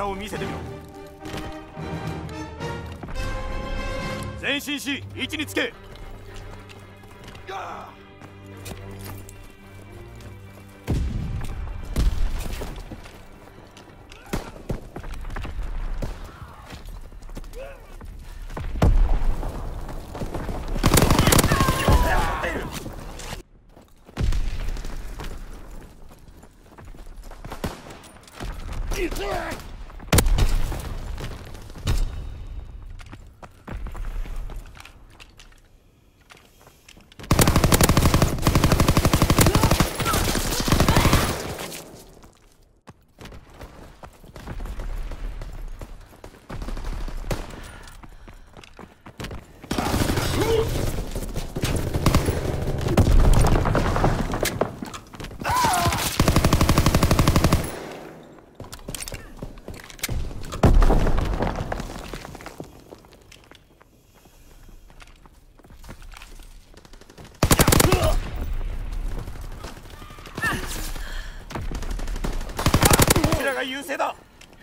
を見せてみろ。前進し位置につけ。優勢だ。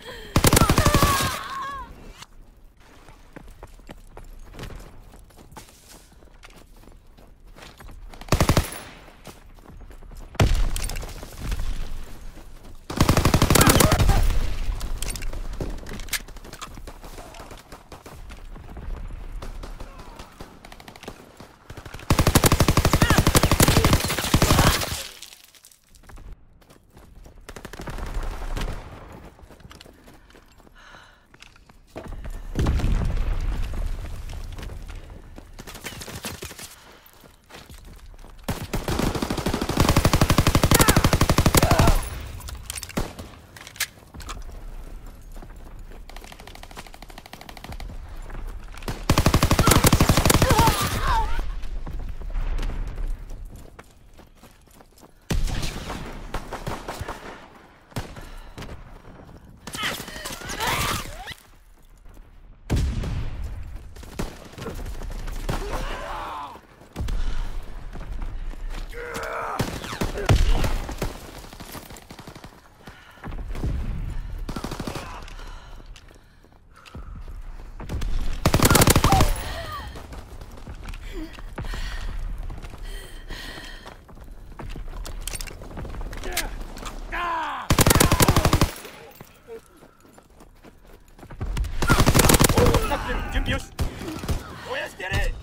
準備よし。燃やしてやれ。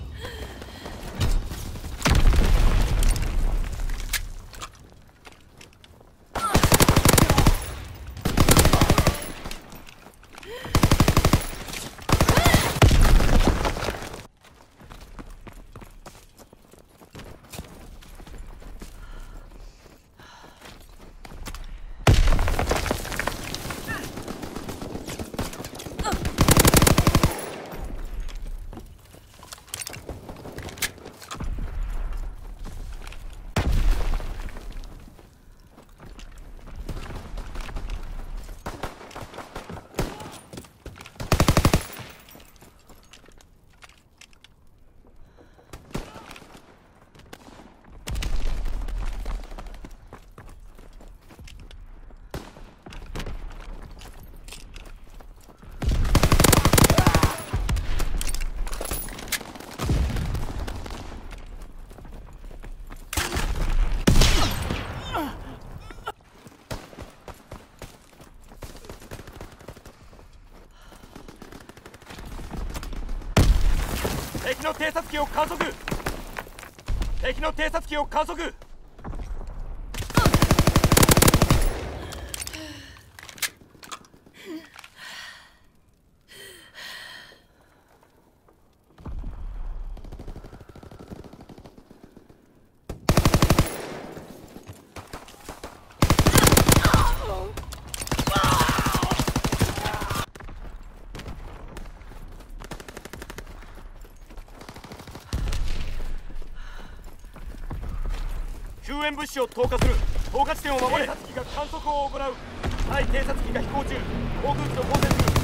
敵の偵察機を観測。敵の偵察機を観測。救援物資を投下する。投下地点を守れ。偵察機が観測を行う。対偵察機が飛行中。航空機と交戦する。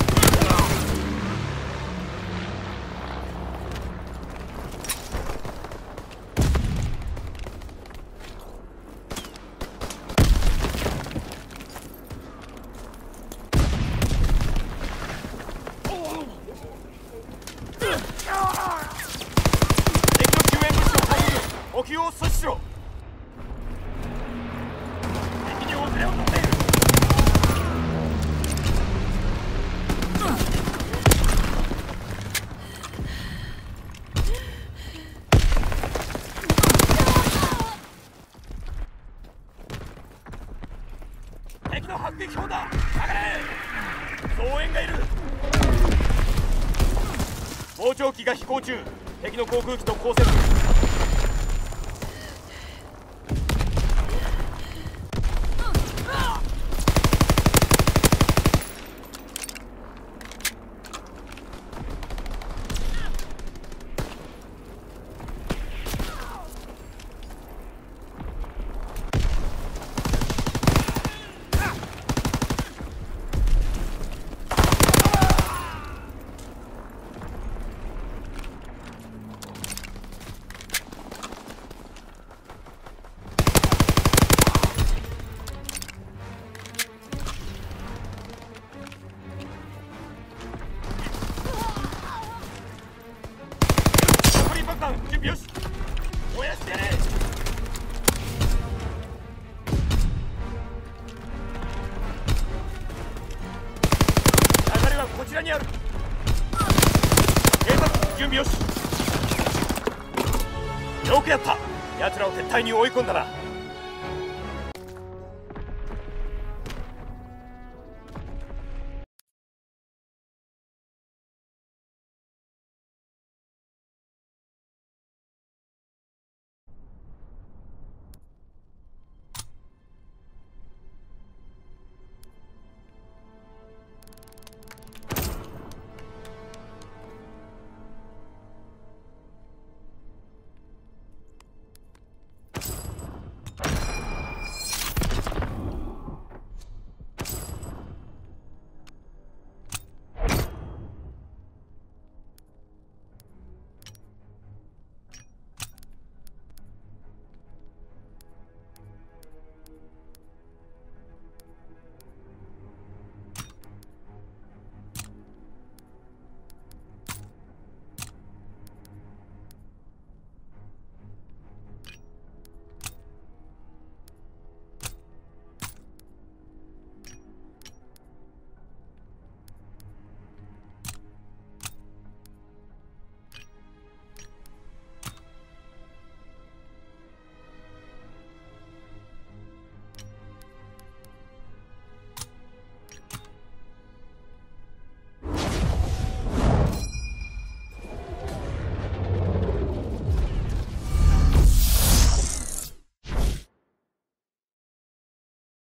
補給を阻止しろ。敵に遅れを取っている。敵の迫撃砲だ。下がれ。増援がいる。膨張機が飛行中。敵の航空機と交戦。準備よし。燃やしてやれ。流れはこちらにある。警察準備よし。よくやった。奴らを撤退に追い込んだな。